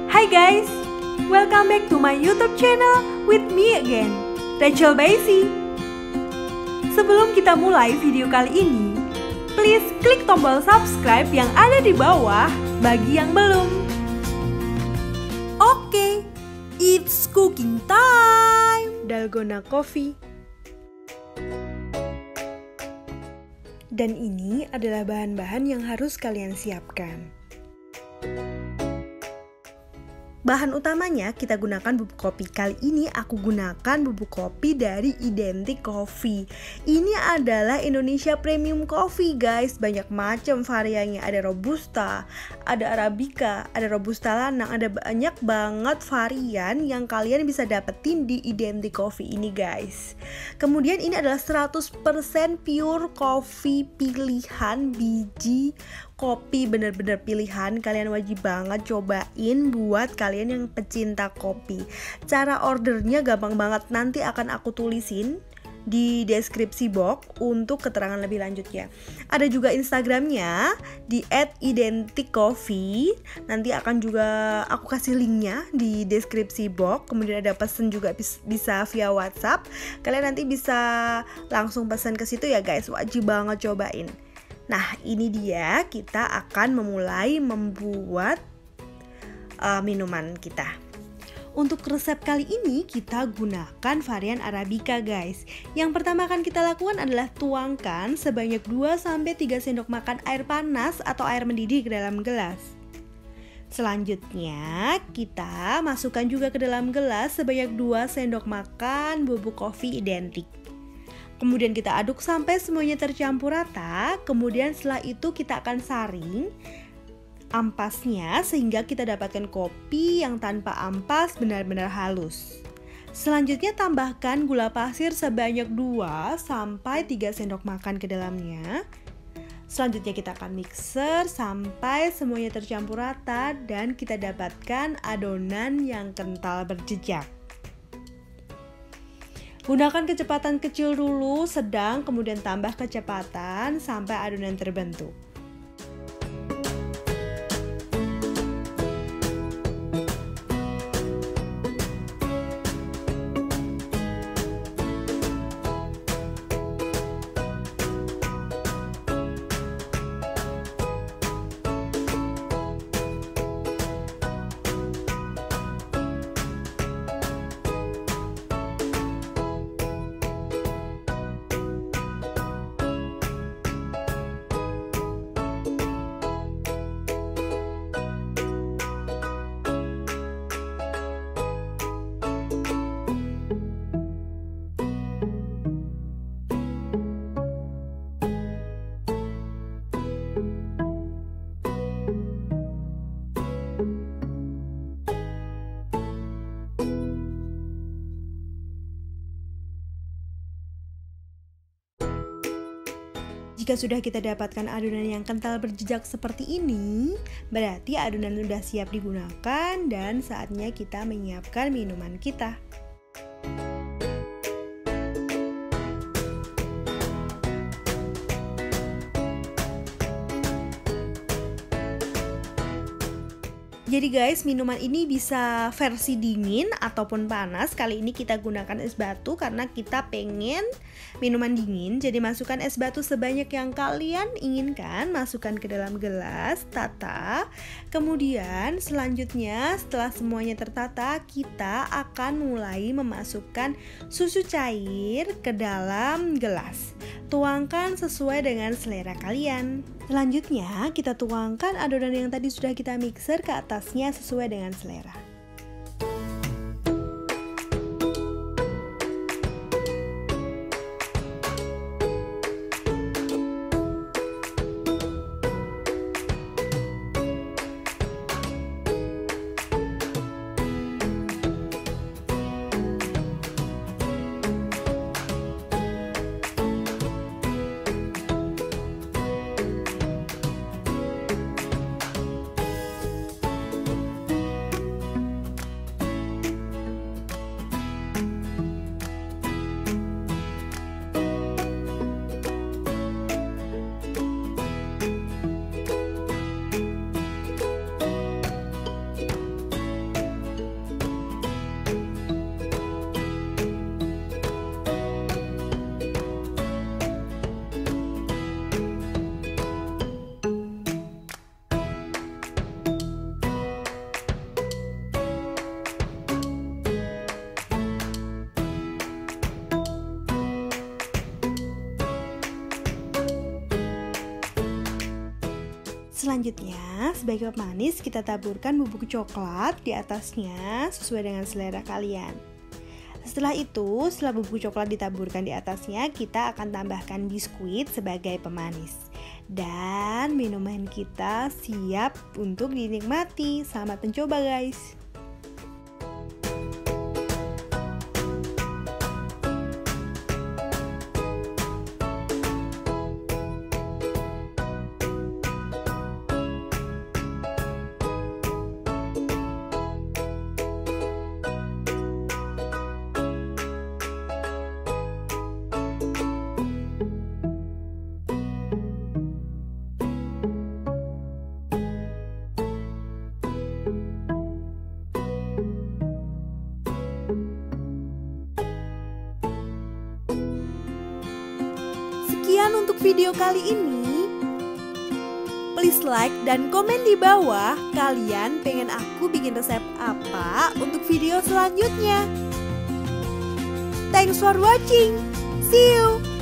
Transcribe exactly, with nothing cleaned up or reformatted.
Hai guys, welcome back to my YouTube channel with me again, Rachel Baisi. Sebelum kita mulai video kali ini, please klik tombol subscribe yang ada di bawah bagi yang belum. Oke, it's cooking time. Dalgona coffee. Dan ini adalah bahan-bahan yang harus kalian siapkan. Bahan utamanya kita gunakan bubuk kopi. Kali ini aku gunakan bubuk kopi dari Identik Coffee. Ini adalah Indonesia Premium Coffee guys. Banyak macam variannya. Ada Robusta, ada Arabica, ada Robusta lanang. Ada banyak banget varian yang kalian bisa dapetin di Identik Coffee ini guys. Kemudian ini adalah seratus persen pure coffee pilihan biji kopi, bener-bener pilihan. Kalian wajib banget cobain buat kalian yang pecinta kopi. Cara ordernya gampang banget, nanti akan aku tulisin di deskripsi box untuk keterangan lebih lanjutnya. Ada juga Instagramnya di et identik coffee. Nanti akan juga aku kasih linknya di deskripsi box. Kemudian ada pesan juga bisa via WhatsApp. Kalian nanti bisa langsung pesan ke situ ya guys. Wajib banget cobain. Nah, ini dia, kita akan memulai membuat uh, minuman kita. Untuk resep kali ini kita gunakan varian Arabica guys. Yang pertama akan kita lakukan adalah tuangkan sebanyak dua sampai tiga sendok makan air panas atau air mendidih ke dalam gelas. Selanjutnya kita masukkan juga ke dalam gelas sebanyak dua sendok makan bubuk kopi identik. Kemudian kita aduk sampai semuanya tercampur rata. Kemudian setelah itu kita akan saring ampasnya sehingga kita dapatkan kopi yang tanpa ampas benar-benar halus. Selanjutnya tambahkan gula pasir sebanyak dua sampai tiga sendok makan ke dalamnya. Selanjutnya kita akan mixer sampai semuanya tercampur rata dan kita dapatkan adonan yang kental berjejak. Gunakan kecepatan kecil dulu, sedang, kemudian tambah kecepatan sampai adonan terbentuk. Jika sudah kita dapatkan adonan yang kental berjejak seperti ini, berarti adonan sudah siap digunakan dan saatnya kita menyiapkan minuman kita. Jadi guys, minuman ini bisa versi dingin ataupun panas. Kali ini kita gunakan es batu karena kita pengen minuman dingin. Jadi masukkan es batu sebanyak yang kalian inginkan. Masukkan ke dalam gelas, tata. Kemudian selanjutnya setelah semuanya tertata, kita akan mulai memasukkan susu cair ke dalam gelas. Tuangkan sesuai dengan selera kalian. Selanjutnya kita tuangkan adonan yang tadi sudah kita mixer ke atasnya sesuai dengan selera. Selanjutnya, sebagai pemanis kita taburkan bubuk coklat di atasnya sesuai dengan selera kalian. Setelah itu, setelah bubuk coklat ditaburkan di atasnya, kita akan tambahkan biskuit sebagai pemanis. Dan minuman kita siap untuk dinikmati. Selamat mencoba guys. Sekian untuk video kali ini. Please like dan komen di bawah kalian pengen aku bikin resep apa untuk video selanjutnya. Thanks for watching. See you.